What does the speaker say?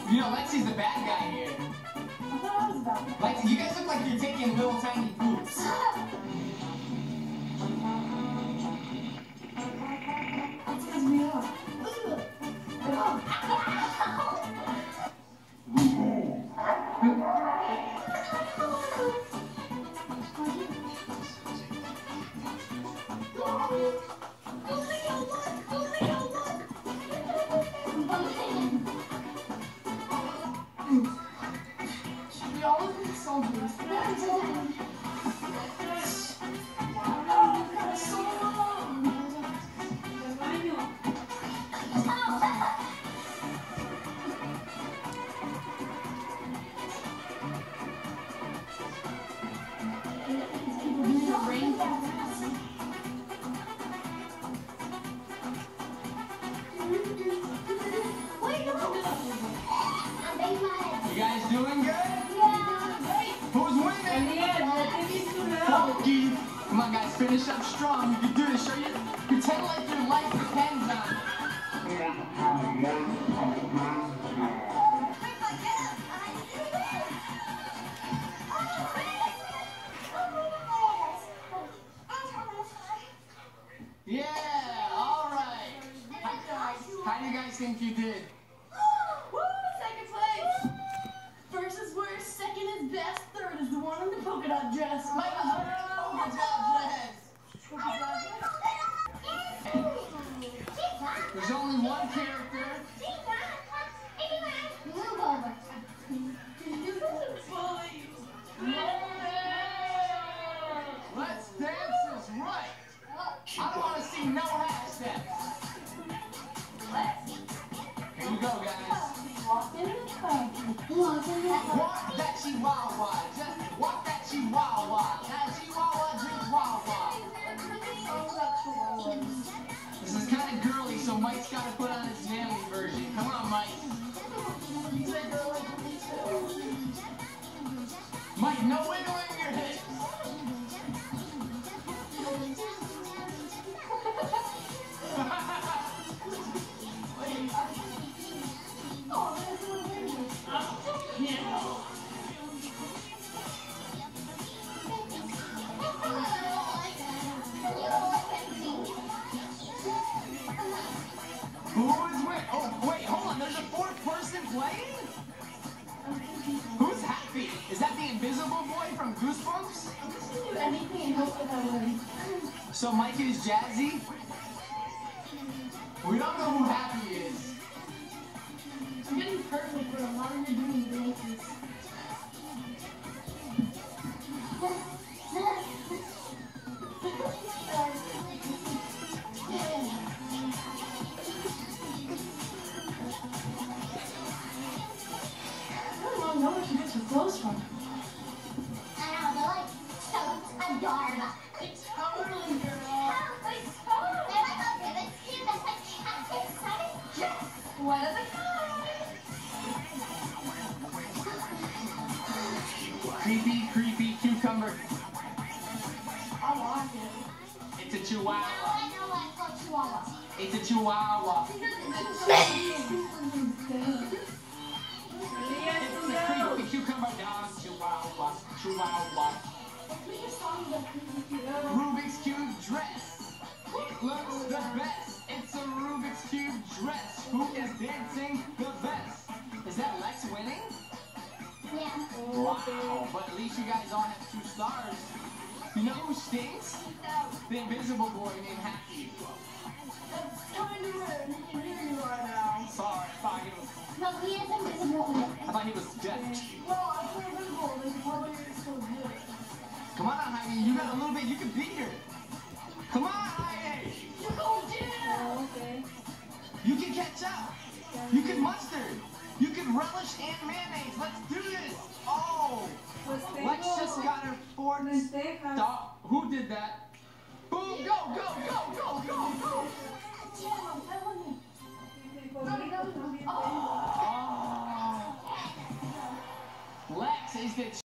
You know, Lexi's the bad guy here. I thought I was bad. Lexi, you guys look like you're taking little tiny poops. That's because we are. We all look like soldiers. You guys doing good? Yeah. Who's winning? Funky. Come on, guys, finish up strong. You can do this. Show you. Pretend like your life depends on it. Yeah, all right. How do you guys think you did? Woo! Second place. First is worst, second is best, third is the one in the polka dot dress. Michael's wearing a polka dot dress. There's only one character. Let's dance is right. I don't want to see no half steps. Here we go, guys. Walk in the car. Walk in the car. Walk that chihuahua. Just walk that chihuahua. That chihuahua drink wawa. This is kind of girly, so Mike's got to put on his manly version. Come on, Mike. Mike, no wiggling your hips. Who is with? Oh, wait, hold on. There's a fourth person playing? Who's happy? Is that the invisible boy from Goosebumps? Do anything and hope that I win. So Mike is Jazzy? We don't know who happy is. I'm getting perfect for a lot of you doing dances. I don't know where she gets her clothes from. It's totally girl. What are the Creepy, creepy cucumber. I like it. It's a chihuahua. It's a chihuahua. It's a creepy cucumber dog. Chihuahua. Chihuahua. Rubik's Cube dress. It looks the best. It's a Rubik's Cube dress. Who is dancing the best? Is that Lex winning? Wow, but at least you guys all have 2 stars. You know who stinks? The invisible boy named Happy. That's kind of rude. He can hear you right now. Sorry, I thought he was dead. Well, I feel invisible. They can probably hear it so good. Come on, Heidi, you got a little bit. You can beat her. Come on, Heidi. Oh, yeah. Okay. You can catch up. You can mustard. You can relish and mayonnaise. Let's do this. Oh, Lex just got her 4th star. Who did that? Boom, go, go, go, go, go, go. Yeah, I'm telling you. Oh. Lex is the